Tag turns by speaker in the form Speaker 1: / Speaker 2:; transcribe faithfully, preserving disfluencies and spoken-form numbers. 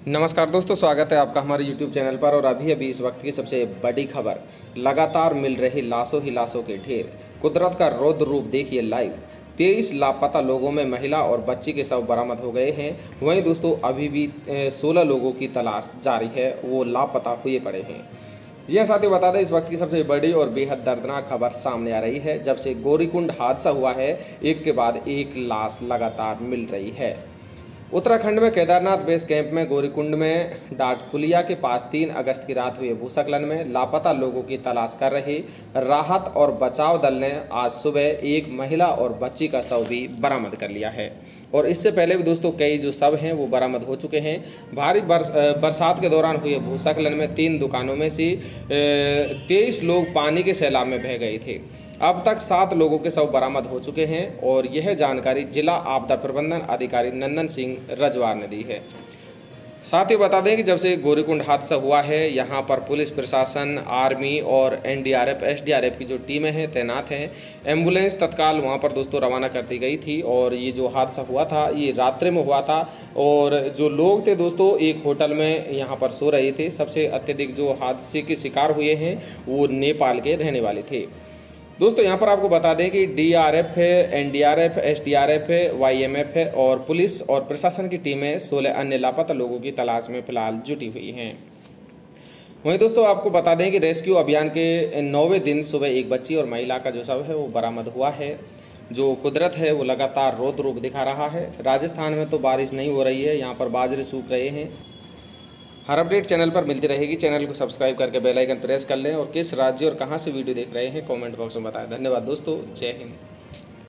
Speaker 1: नमस्कार दोस्तों, स्वागत है आपका हमारे यूट्यूब चैनल पर। और अभी अभी इस वक्त की सबसे बड़ी खबर, लगातार मिल रही लाशों ही लाशों के ढेर। कुदरत का रौद्र रूप देखिए लाइव। तेईस लापता लोगों में महिला और बच्ची के शव बरामद हो गए हैं। वहीं दोस्तों अभी भी सोलह लोगों की तलाश जारी है, वो लापता हुए पड़े हैं। जी हाँ साथियों, बता दें इस वक्त की सबसे बड़ी और बेहद दर्दनाक खबर सामने आ रही है। जब से गौरीकुंड हादसा हुआ है, एक के बाद एक लाश लगातार मिल रही है। उत्तराखंड में केदारनाथ बेस कैंप में गौरीकुंड में डाटपुलिया के पास तीन अगस्त की रात हुए भूस्खलन में लापता लोगों की तलाश कर रही राहत और बचाव दल ने आज सुबह एक महिला और बच्ची का शव भी बरामद कर लिया है। और इससे पहले भी दोस्तों कई जो शव हैं वो बरामद हो चुके हैं। भारी बरस, बरसात के दौरान हुए भूस्खलन में तीन दुकानों में से तेईस लोग पानी के सैलाब में बह गए थे। अब तक सात लोगों के शव बरामद हो चुके हैं और यह जानकारी जिला आपदा प्रबंधन अधिकारी नंदन सिंह रजवार ने दी है। साथ ही बता दें कि जब से गौरीकुंड हादसा हुआ है, यहाँ पर पुलिस प्रशासन, आर्मी और एनडीआरएफ एसडीआरएफ की जो टीमें हैं तैनात हैं। एम्बुलेंस तत्काल वहाँ पर दोस्तों रवाना कर दी गई थी। और ये जो हादसा हुआ था ये रात्रि में हुआ था। और जो लोग थे दोस्तों एक होटल में यहाँ पर सो रहे थे। सबसे अत्यधिक जो हादसे के शिकार हुए हैं वो नेपाल के रहने वाले थे। दोस्तों यहाँ पर आपको बता दें कि डीआरएफ है, एनडीआरएफ, एसडीआरएफ है, वाईएमएफ है और पुलिस और प्रशासन की टीमें सोलह अन्य लापता लोगों की तलाश में फिलहाल जुटी हुई हैं। वहीं दोस्तों आपको बता दें कि रेस्क्यू अभियान के नौवें दिन सुबह एक बच्ची और महिला का जो शव है वो बरामद हुआ है। जो कुदरत है वो लगातार रौद्र रूप दिखा रहा है। राजस्थान में तो बारिश नहीं हो रही है, यहाँ पर बाजरे सूख रहे हैं। हर अपडेट चैनल पर मिलती रहेगी। चैनल को सब्सक्राइब करके बेल आइकन प्रेस कर लें और किस राज्य और कहां से वीडियो देख रहे हैं कमेंट बॉक्स में बताएं। धन्यवाद दोस्तों, जय हिंद।